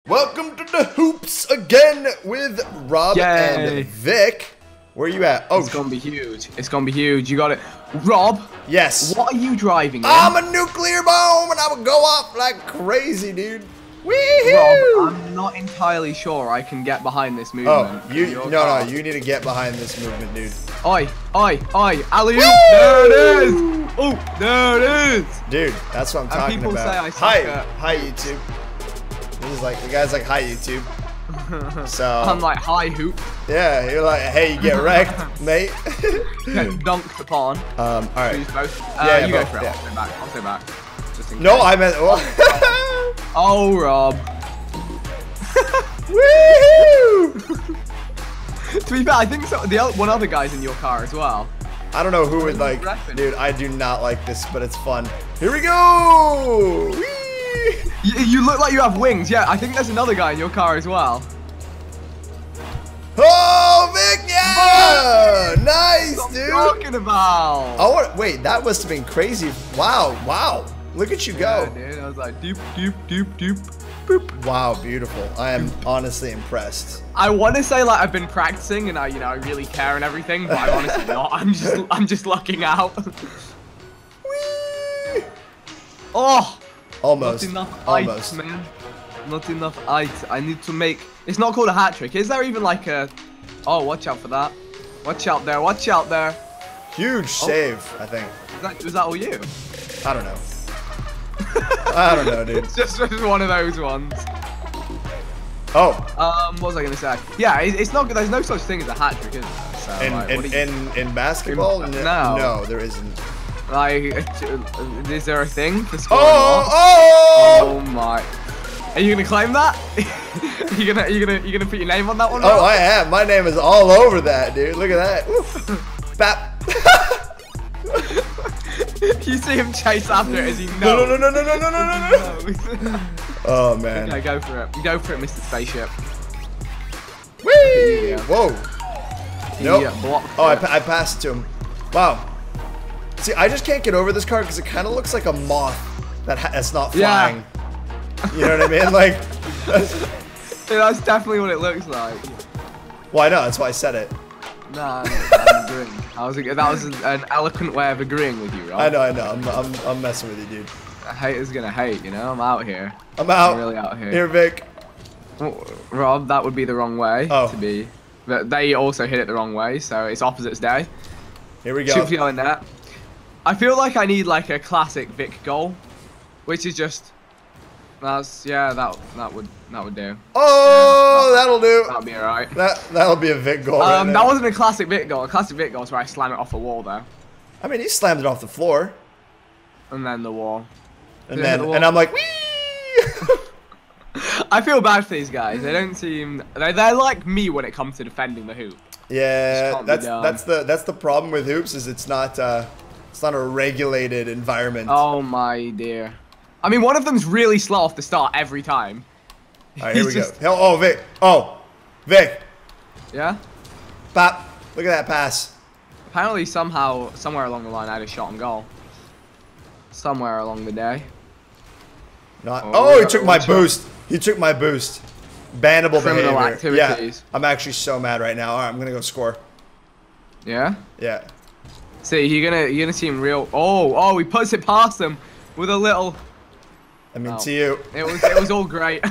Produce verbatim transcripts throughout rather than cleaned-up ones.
Welcome to the hoops again with Rob Yay. and Vic. Where are you at? Oh, it's gonna be huge. It's gonna be huge. You got it, Rob. Yes. What are you driving? In? I'm a nuclear bomb, and I would go off like crazy, dude. Wee-hoo! Rob, I'm not entirely sure I can get behind this movement. Oh, you Your no car. no, you need to get behind this movement, dude. Oi, oi, oi! Alley-oop! There it is! Oh, there it is! Dude, that's what I'm And talking people about. say I suck hi, at- hi YouTube. This is like the guy's like hi YouTube. So I'm like, hi, hoop. yeah, you're like, hey, you get wrecked, mate. Get dunked upon. um, all right. Choose both. Uh, Yeah, you both, go for it. yeah. I'll stay back. I'll stay back. Just in No, case. I meant. Oh, Oh, Rob. woohoo! To be fair, I think so, the other, one other guy's in your car as well. I don't know who would like, Reppin'. dude. I do not like this, but it's fun. Here we go! Whee! You, you look like you have wings. Yeah, I think there's another guy in your car as well. Oh, Vic, yeah! Nice, What dude. are you talking about? I want. Wait, that must have been crazy. Wow, wow. Look at you go. Yeah, dude. I was like, doop, doop, doop, doop, boop. Wow, beautiful. I am honestly impressed. I want to say like I've been practicing and I, you know, I really care and everything, but I'm honestly not. I'm just, I'm just lucking out. Whee! Oh, Almost. not enough Almost. ice, man. Not enough ice. I need to make. It's not called a hat trick. Is there even like a? Oh, watch out for that. Watch out there. Watch out there. Huge save, I think. Is that, was that all you? I don't know. I don't know, dude. It's just, just one of those ones. Oh, Um, what was I gonna say? Yeah, it, it's not. There's no such thing as a hat trick, is there? So, in like, in, what do you- in in basketball, In- N- no. no, there isn't. like, uh, is there a thing for scoring Oh, more? oh, Oh my! Are you gonna claim that? you gonna, you gonna, you gonna put your name on that one? oh! Rob? I am. My name is all over that, dude. Look at that. Woo. Bap. You see him chase after it as he knows. No, no, no, no, no, no, no, no, no, no. Oh man. Okay, go for it. Go for it, Mister Spaceship. Whee! Yeah. Whoa. Nope. Yeah, blocked Oh, I, it. pa I passed it to him. Wow. See, I just can't get over this car because it kind of looks like a moth that ha that's not Yeah. flying. You know what I mean? Like, that's, Yeah, that's definitely what it looks like. well, I know. That's why I said it. Nah, I'm, I'm agreeing. I was, that was an eloquent way of agreeing with you, Rob. I know, I know. I'm, I'm, I'm messing with you, dude. A hater's gonna hate, you know? I'm out here. I'm out. I'm really out here. Here, Vic. Well, Rob, that would be the wrong way Oh. to be. But they also hit it the wrong way, so it's opposites day. Here we go. Shoot for yelling that. I feel like I need like a classic Vic goal, which is just. That's yeah, that that would that would do. Oh, that'll do. That'll be alright. That that'll be a Vic goal. right Um, there. that wasn't a classic Vic goal. A classic Vic goal is where I slam it off a wall though, I mean, he slammed it off the floor, and then the wall. and Did it hit then the and wall? I'm like, wee. I feel bad for these guys. They don't seem. They're, they're like me when it comes to defending the hoop. Yeah, can't be that's done. that's the that's the problem with hoops is it's not uh, it's not a regulated environment. Oh my dear. I mean, one of them's really slow off the start every time. All right, here we He's just- go. Oh, oh, Vic. Oh, Vic. Yeah? Pop. Look at that pass. Apparently, somehow, somewhere along the line, I had a shot on goal. Somewhere along the day. Not. Oh, Oh, he yeah, took my watch out. boost. He took my boost. Bannable Criminal behavior. Yeah, activities. I'm actually so mad right now. All right, I'm gonna go score. Yeah? Yeah. See, you're gonna you're gonna see him real. Oh, oh, he puts it past him with a little. I mean, Oh. to you. It was it was all great.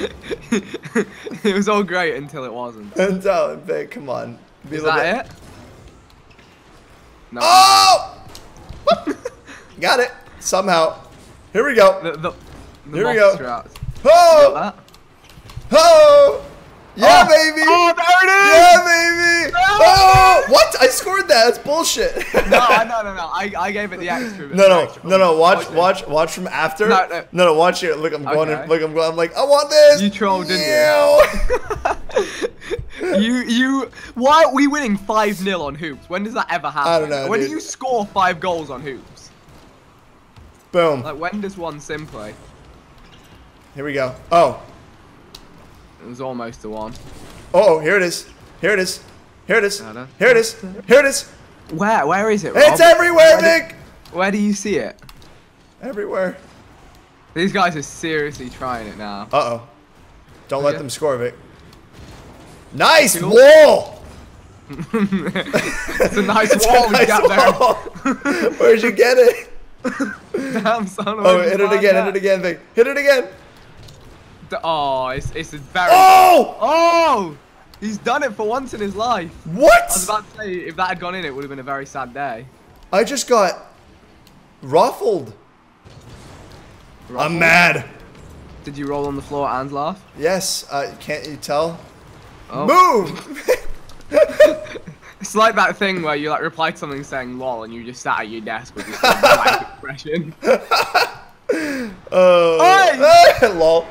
It was all great until it wasn't. And uh, Vic, come on. Be Is a little that bit- it? No. Oh! Got it. Somehow. Here we go. The, the, the Here we monster go. out. Oh! Got that? Oh! Yeah, Oh! baby! Oh, there it is! Yeah, baby! Oh! What? I scored that. That's bullshit. No, I- no, no, no. I, I gave it the extra. No, the no, extra no, no. Watch, Okay. watch, watch from after. No, no. no, no, watch here. Look, I'm going. Okay. In, look, I'm going. I'm like, I want this. You trolled, didn't you? You, you. Why are we winning five nil on hoops? When does that ever happen? I don't know, When dude. do you score five goals on hoops? Boom. Like, when does one simply? Here we go. Oh, It was almost a one. oh, here it is. Here it is. Here it is. Da-da. Here it is. Here it is. Where? Where is it, Rob? It's everywhere, Where Vic. do, where do you see it? Everywhere. These guys are seriously trying it now. Uh oh. Don't let Yeah. them score, Vic. Nice Cool. wall! It's a nice It's a wall we nice got wall. Where'd you get it? there. Damn, son. Oh, where'd you hit it find again, that? hit it again, Vic. Hit it again. Oh, it's, it's a very... Oh! Oh! He's done it for once in his life. What? I was about to say, if that had gone in, it would have been a very sad day. I just got ruffled. I'm Ruffled? mad. Did you roll on the floor and laugh? Yes, uh, can't you tell? Oh. Move! It's like that thing where you like reply to something saying lol and you just sat at your desk with this blank expression. Uh, lol.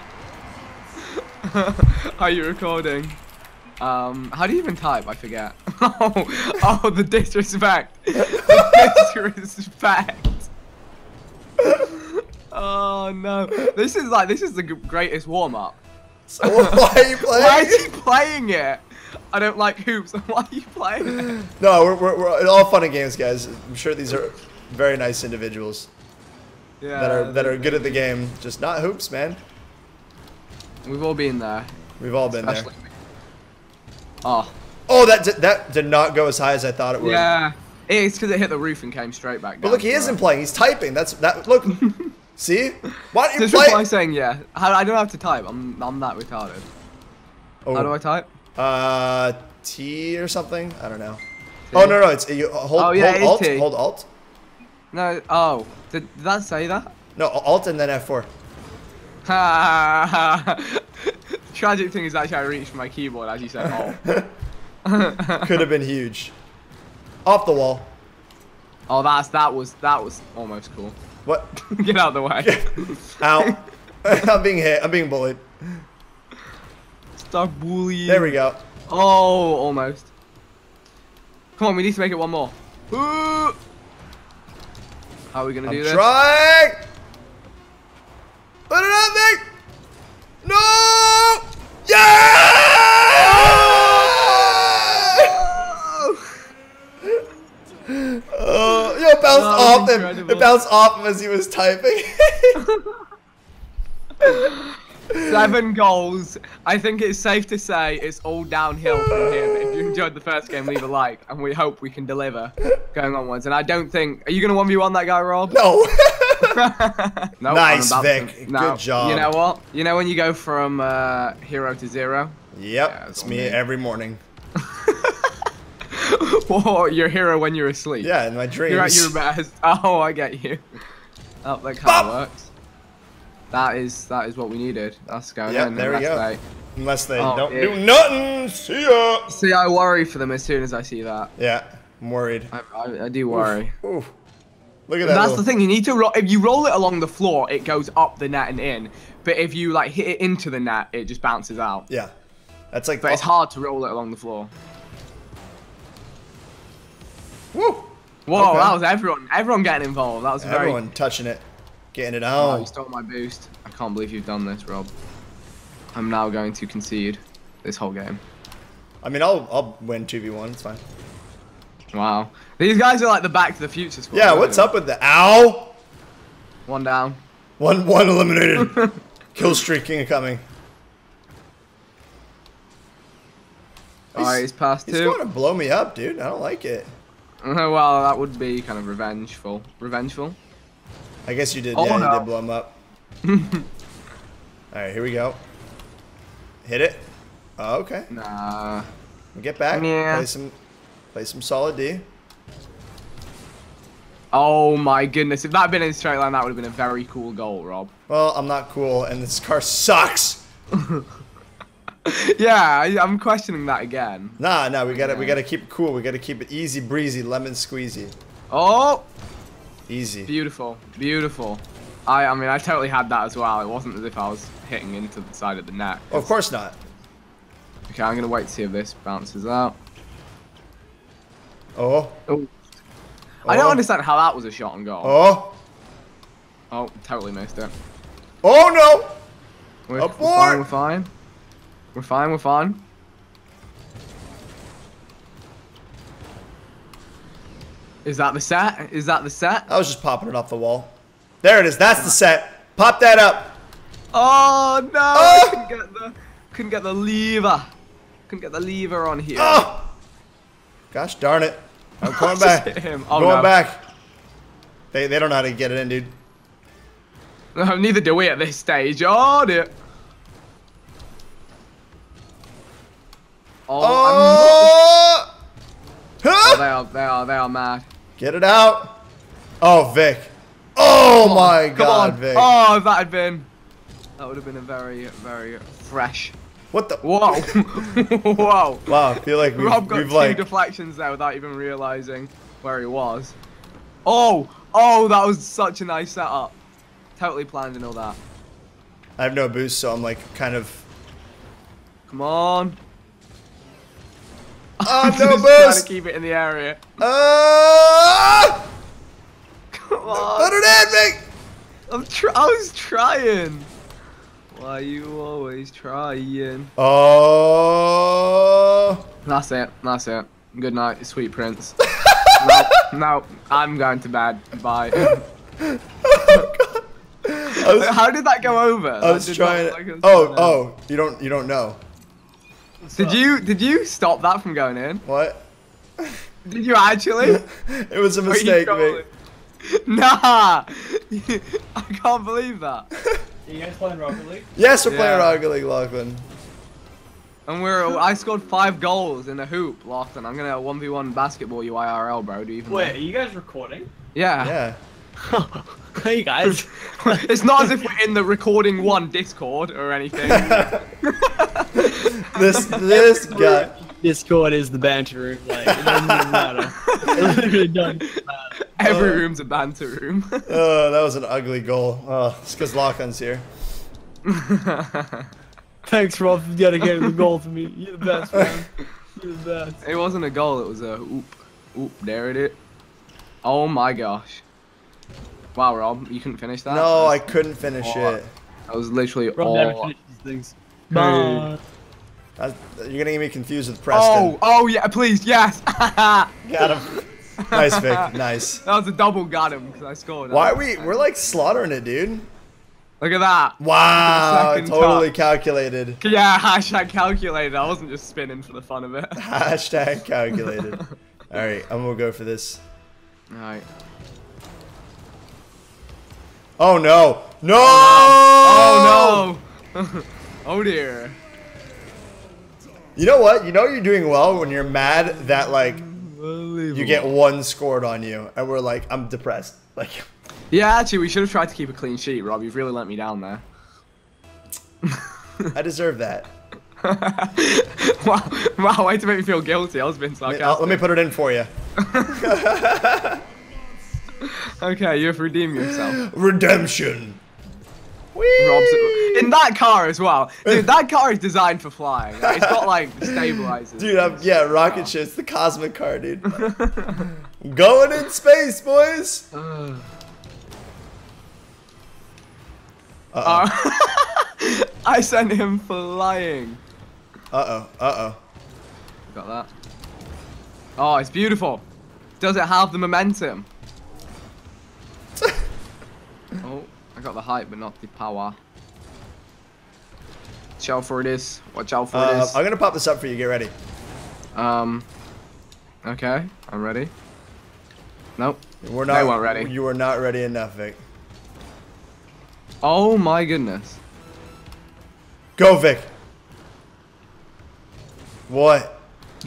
Are you recording? Um, how do you even type? I forget. Oh, oh, the disrespect. The disrespect. Oh no. This is like, this is the g- greatest warm-up. So why are you playing? Why is he playing it? I don't like hoops. Why are you playing it? No, we're, we're, we're it's all fun and games, guys. I'm sure these are very nice individuals Yeah. that are that are good at the game. Just not hoops, man. We've all been there. We've all been Especially there. me. Oh. Oh, that did, that did not go as high as I thought it would. Yeah. It's because it hit the roof and came straight back down. But look, he isn't playing. He's typing. That's that. Look, see? Why don't you Just play? reply saying yeah. How, I don't have to type. I'm I'm that retarded. Oh. How do I type? Uh, T or something? I don't know. Oh no no, it's you hold Oh, yeah, hold it's Alt T. hold Alt. No. Oh. Did, did that say that? No, Alt and then F four. Tragic thing is actually I reached for my keyboard as you said. Oh. Could have been huge. Off the wall. Oh, that's that was that was almost cool. What? Get out of the way. Ow. I'm being hit. I'm being bullied. Stop bullying. There we go. Oh, almost. Come on, we need to make it one more. Ooh. How are we gonna I'm do this? trying. Put it on, Vic. No. Yeah. Oh, yo, it bounced That was off him. incredible. It bounced off him as he was typing. Seven goals. I think it's safe to say it's all downhill from here. But if you enjoyed the first game, leave a like, and we hope we can deliver going onwards. And I don't think. Are you gonna one v one that guy, Rob? No. No. Nice, I'm about Vic. to- no. Good job. You know what? You know when you go from uh, hero to zero? Yep, Yeah, it's it's me all me. every morning. Or you're hero when you're asleep. Yeah, in my dreams. You're at your best. Oh, I get you. Oh, that kind Bop! of works. That is that is what we needed. That's going Yep, in. there we unless go. they- Unless they Oh, don't yeah. do nothing. See ya. See, I worry for them as soon as I see that. Yeah, I'm worried. I, I, I do worry. Oof. Look at that. That's little- the thing. You need to roll. If you roll it along the floor, it goes up the net and in. But if you like hit it into the net, it just bounces out. Yeah, that's like. But it's hard to roll it along the floor. Woo. Whoa, Okay. that was everyone. Everyone getting involved. That was very. Everyone touching it, getting it Oh, on. you stole my boost. I can't believe you've done this, Rob. I'm now going to concede this whole game. I mean, I'll I'll win two v one. It's fine. Wow. These guys are like the Back to the Future squad. Yeah, aren't what's they? up with the ow? One down. One one eliminated. Kill streak coming. Alright, he's past He's two. going to blow me up, dude. I don't like it. Well, that would be kind of revengeful. Revengeful? I guess you did. Oh, yeah, no. you did blow him up. All right, here we go. Hit it. Oh, okay. Nah. Get back. Yeah. Play some, play some solid D. Oh my goodness. If that had been in straight line, that would have been a very cool goal, Rob. Well, I'm not cool, and this car sucks. Yeah, I, I'm questioning that again. Nah, nah, we gotta, we Yeah. gotta keep it cool. We gotta keep it easy breezy, lemon squeezy, Oh! easy. Beautiful. Beautiful. I, I mean, I totally had that as well. It wasn't as if I was hitting into the side of the net. Of course not. Okay, I'm going to wait to see if this bounces out. Oh. Oh. I don't Oh. understand how that was a shot on goal. Oh. Oh, totally missed it. Oh no. We're, we're Aboard! fine, we're fine. We're fine, we're fine. Is that the set? Is that the set? I was just popping it off the wall. There it is. That's the set. Pop that up. Oh no! Oh! I couldn't get the couldn't get the lever. Couldn't get the lever on here. Oh! Gosh darn it! I'm coming Just back. hit him. I'm Oh, going no. back. They they don't know how to get it in, dude. No, neither do we at this stage. Oh dear. Oh, Oh! I'm Huh? not... oh, they are, they are, they are mad. Get it out. Oh, Vic. Oh Come my on, come God, on. Vic. Oh, if that had been, that would have been a very, very fresh. What the? Whoa, whoa. Wow, I feel like we've, Rob got we've two like. deflections there without even realizing where he was. Oh, oh, that was such a nice setup. Totally planned and all that. I have no boost, so I'm like kind of. Come on. Oh, Just no trying boost. to keep it in the area. Uh, Come put on. it in, Vic. I'm tr I was trying. Why you always trying? Oh. That's it. That's it. Good night, sweet prince. no, no, I'm going to bed. Bye. I was, How did that go over? I was That did trying. not look like it was Oh, going oh, you don't, you don't know. Did you did you stop that from going in? What? Did you actually? It was a Or are you mistake, trolling? Vic. Nah, I can't believe that. Are you guys playing Rocket League? Yes, we're playing Yeah. Rocket League, Lachlan. And we're I scored five goals in a hoop, Lachlan. I'm gonna one v one basketball you I R L, bro. Do you even? Wait, are you guys recording? Yeah. Yeah. Hey guys. It's not as if we're in the recording one Discord or anything. This this guy. Discord is the banter room. Like, it doesn't even matter. It literally doesn't matter. Every Uh, room's a banter room. Oh, that was an ugly goal. Oh, it's because Lachlan's here. Thanks, Rob, for dedicating the goal to me. You're the best, man. You're the best. It wasn't a goal, it was a oop. Oop, there it is. Oh my gosh. Wow, Rob, you couldn't finish that? No, I That's- couldn't finich Oh. it. That was literally Rob all... never finishes things. Hey. Bye. That's, you're gonna get me confused with Preston. Oh, oh yeah, please, yes! That Got him. Nice, Vic. Nice. was a double got him, because I scored. Why are we? We're like slaughtering it, dude. Look at that. Wow, Second totally top. calculated. Yeah, hashtag calculated. I wasn't just spinning for the fun of it. Hashtag calculated. All right, I'm gonna go for this. Alright. Oh no! No! Oh no! Oh dear. You know what? You know you're doing well when you're mad that like you get one scored on you, and we're like, I'm depressed. Like, Yeah, actually, we should have tried to keep a clean sheet, Rob. You've really let me down there. I deserve that. wow, wow, way to make me feel guilty. I was being Let me, sarcastic. uh, let me put it in for you. Okay, you have redeemed yourself. Redemption. Whee! Rob's in that car as well. Dude, that car is designed for flying. Like, it's got like stabilizers. Dude, I'm, yeah, rocket ship. It's the cosmic car, dude. Going in space, boys. Uh, Uh uh, I sent him flying. oh. Uh oh. Got that. Oh, it's beautiful. Does it have the momentum? Oh, I got the height, but not the power. Watch out for it is. Watch out for it Uh, is. I'm gonna pop this up for you. Get ready. Um. Okay, I'm ready. Nope. We're not. They weren't ready. You are not ready enough, Vic. Oh my goodness. Go, Vic. What?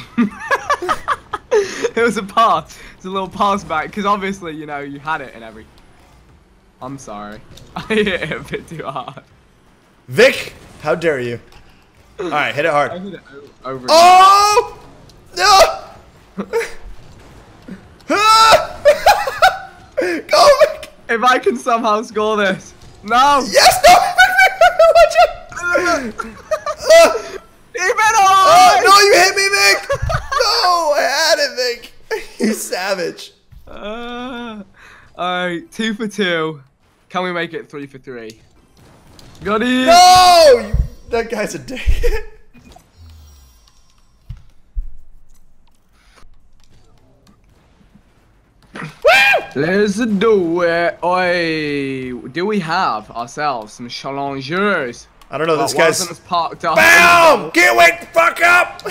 It was a pass. It's a little pass back because obviously, you know, you had it and every. I'm sorry. I hit it a bit too hard. Vic, how dare you? All right, hit it I hard. hit it o- over. Oh! No! Go, Vic! If I can somehow score this. No! Yes, no! Watch out! Uh, Even oh, on! no, you hit me, Vic! No, I had it, Vic. You savage. Uh, Alright, two for two. Can we make it three for three? Got it! No! You, that guy's a dick. Woo! Let's do it. Oi. Do we have ourselves some challengers? I don't know. This Oh, one of guy's. them's parked up. Bam! Get wake the fuck up!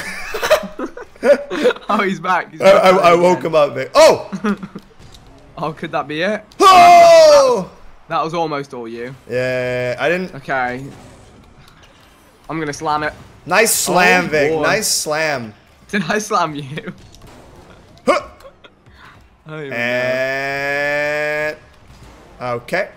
Oh, he's back. He's I, back I, I again. woke him up. Vic. Oh! Oh, could that be it? Oh! That was almost all you. Yeah, I didn't. Okay. I'm gonna slam it. Nice slam, Oh, Vic. boy. Nice slam. Did I slam you? Huh. I don't even know. And okay,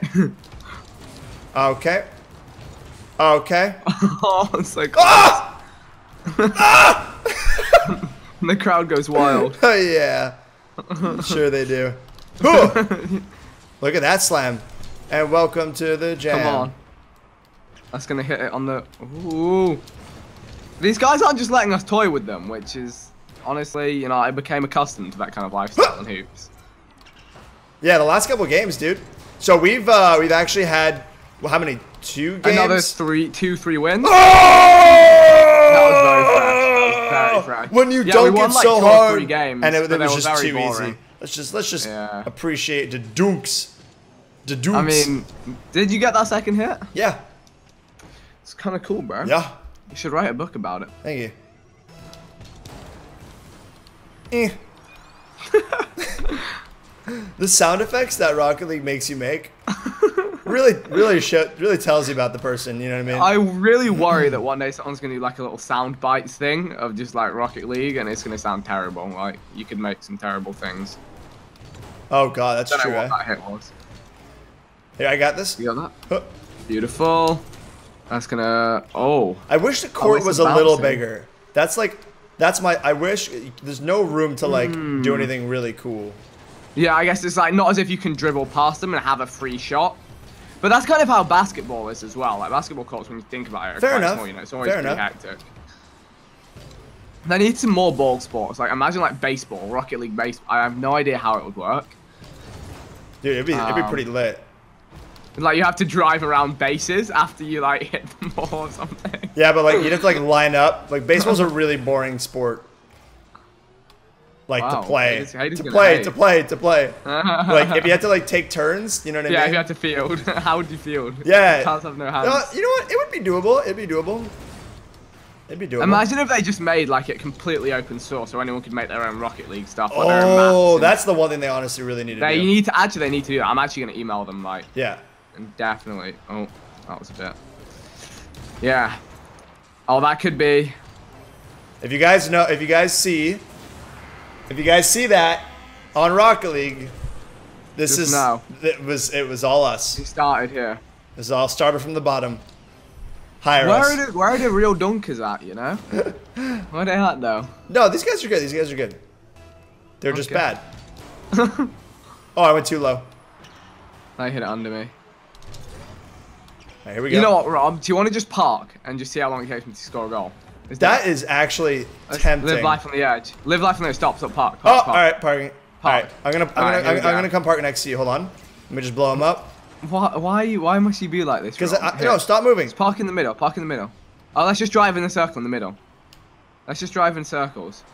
okay, okay. Oh, I'm so close. Ah! Ah! The crowd goes wild. Oh yeah, sure they do. Ooh. Look at that slam, and welcome to the jam. Come on. That's gonna hit it on the. Ooh. These guys aren't just letting us toy with them, which is honestly, you know, I became accustomed to that kind of lifestyle in hoops. Yeah, the last couple games, dude. So we've uh we've actually had well, how many? Two games. Another three, two, three wins. Oh! That was very fresh. That was very fresh. When you Yeah, we dunk won, it like, so two or hard, three games, and it, but it they was were just very too boring. easy. Let's just let's just Yeah. appreciate the dunks. The dunks. I mean, did you get that second hit? yeah, It's kind of cool, bro. yeah. You should write a book about it. Thank you. Eh. The sound effects that Rocket League makes you make really, really, show, really tells you about the person. You know what I mean? I really worry that one day someone's gonna do like a little sound bites thing of just like Rocket League, and it's gonna sound terrible. Like you could make some terrible things. Oh God, that's Don't true. know what Eh? that hit was. Here, I got this. You got that? Huh. Beautiful. That's gonna. Oh. I wish the court it's was a little bouncing. bigger. That's like, that's my. I wish there's no room to like Hmm. do anything really cool. Yeah, I guess it's like not as if you can dribble past them and have a free shot. But that's kind of how basketball is as well. Like basketball courts, when you think about it, are Fair quite enough. small. You know, it's always Fair pretty enough. hectic. They need some more ball sports. Like imagine like baseball, Rocket League baseball. I have no idea how it would work. Dude, it'd be it'd be Um, pretty lit. Like you have to drive around bases after you like hit the ball or something. Yeah, but like you'd have to like line up. Like baseball's a really boring sport. Like Wow, to play, haters- haters to gonna play, hate. to play, to play. Like if you had to like take turns, you know what I Yeah, if mean? you had to field, how would you field? Yeah. Cars have no You hands. know, what- you know what? It would be doable. It'd be doable. It'd be doable. Imagine if they just made like it completely open source, so anyone could make their own Rocket League stuff. Like their own maps Oh, and- that's the one thing they honestly really need to They do. need to actually. They need to do that. I'm actually gonna email them like Yeah. and definitely. Oh, that was a bit. Yeah. Oh, that could be. If you guys know, if you guys see, if you guys see that on Rocket League, this Just is know. it was it was all us. He started here. This all started from the bottom. Hire Where us. are the Where are the real dunkers at? You know. Where are they at though? No, these guys are good. These guys are good. They're just Okay. bad. Oh, I went too low. All They hit it under me. right, here we go. You know what, Rob? Do you want to just park and just see how long it takes me to score a goal? Is that is actually Let's tempting. Live life on the edge. Live life on the edge. Stop. Stop. Park. Oh, park, all park. right, parking. All right, Park. I'm gonna, I'm All gonna, right, here I'm, we I'm go. gonna come park next to you. Hold on. Let me just blow him up. Why? Why? Why must you be like this? Because Rob? I, Here. no, stop moving. Let's park in the middle. Park in the middle. Oh, let's just drive in a circle in the middle. Let's just drive in circles.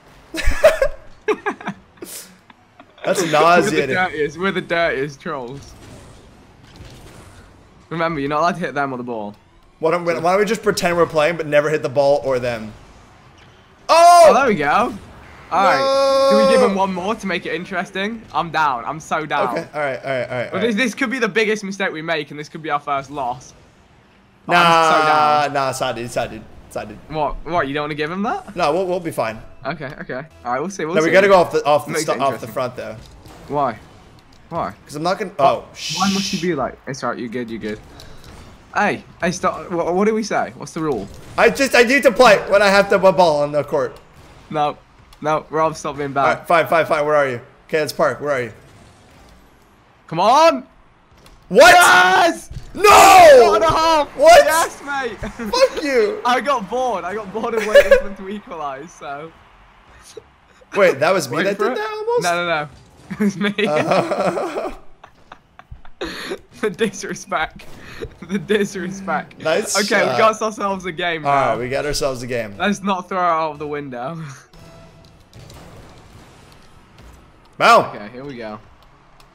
That's We're the nauseating. dirtiest. We're the dirtiest trolls. Remember, you're not allowed to hit them or the ball. Why don't, we, why don't we just pretend we're playing but never hit the ball or them? Oh, Oh! there we go. All right. Do we give No. him one more to make it interesting? I'm down. I'm so down. Okay. All right. All right. All right. All But right. this, this could be the biggest mistake we make, and this could be our first loss. But I'm so Nah, down. nah, it's not, dude. It's not, dude. It's not, dude. What? What? You don't want to give him that? No, we'll, we'll be fine. Okay. Okay. All right. We'll see. We'll No, see. we gotta go off the off the Makes sto- it off the interesting. front though, Why? Why? because I'm not gonna. Oh, sh- Why must you be like? It's alright. You're good. You're good. Hey. Hey. Stop. What, what do we say? What's the rule? I just I need to play when I have to put ball on the court. No. No. Rob, stop being All bad. right, fine, fine, fine. Where are you? Okay, let's park. Where are you? Come on. What? Yes! One and No! a half! What? Yes, mate! Fuck you! I got bored. I got bored of waiting for them to equalise, so... Wait, that was me Wait that for did it? that almost. No, no, no. It was me. Uh, The disrespect. The disrespect. Nice Okay, shot. we got ourselves a game all now. right, we got ourselves a game. Let's not throw it out of the window. Wow. Okay, here we go.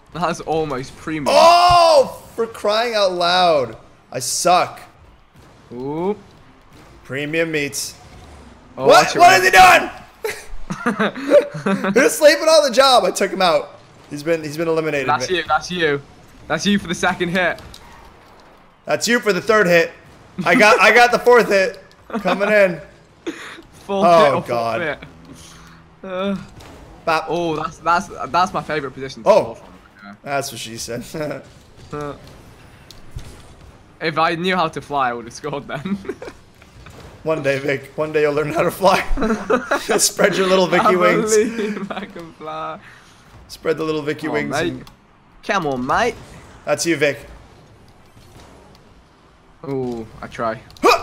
That's almost premium. Oh, for crying out loud. I suck. Ooh. Premium meats. Oh, what? What is he doing? He was sleeping on the job. I took him out. He's been he's been eliminated. That's you. That's you. That's you for the second hit. That's you for the third hit. I got I got the fourth hit coming in. Full Oh, hit or God. full hit. Uh, Bop. oh, that's that's that's my favorite position. To Oh. score from. Yeah. That's what she said. Uh, if I knew how to fly, I would have scored then. One day, Vic. One day you'll learn how to fly. Spread your little Vicky I wings. believe I can fly. Spread the little Vicky Come on, wings. mate. and- Come on, mate. That's you, Vic. Ooh, I try. Huh!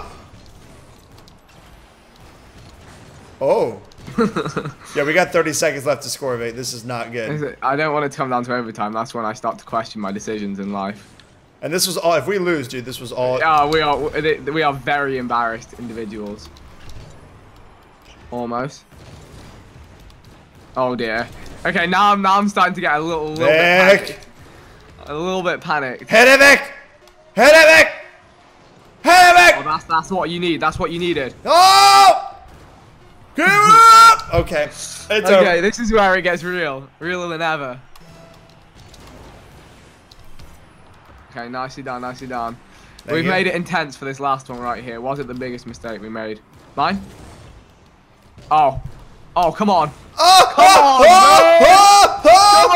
Oh. Yeah, we got thirty seconds left to score, Vic. This is not Is good. it- I don't want it to come down to overtime. That's when I start to question my decisions in life. And this was all. If we lose, dude, this was all. Yeah, we are we are very embarrassed individuals. Almost. Oh dear. Okay, now I'm now I'm starting to get a little, little bit Vic. panicked. A little bit panicked. Hit it, Vic. Hit it, Vic. Hit it, Oh, Vic. that's that's what you need. That's what you needed. Oh! Give it up. Okay. It's Okay, over. this is where it gets real, realer than ever. Okay, nicely done, nicely done. Thank We've you. made it intense for this last one right here. Was it the biggest mistake we made? Mine? Oh. Oh, come on. Oh! Come oh, on, oh, man. oh, oh,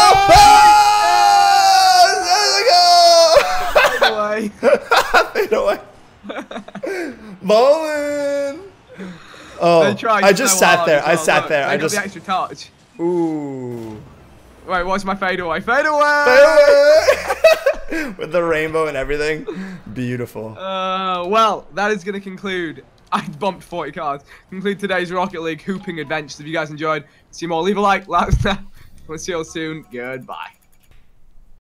Come oh, on, oh, Fade away. Fade away. Bowling. Oh, They tried I just so sat hard there. as I well. sat Look, there. they I got just. the extra touch. Ooh. Wait, what's my fade away? Fade away! Fade away. With the rainbow and everything. Beautiful. Uh, well, that is going to conclude. I bumped forty cards. Conclude today's Rocket League hooping adventures. If you guys enjoyed, see more, leave a like. Let us know. We'll see you all soon. Goodbye.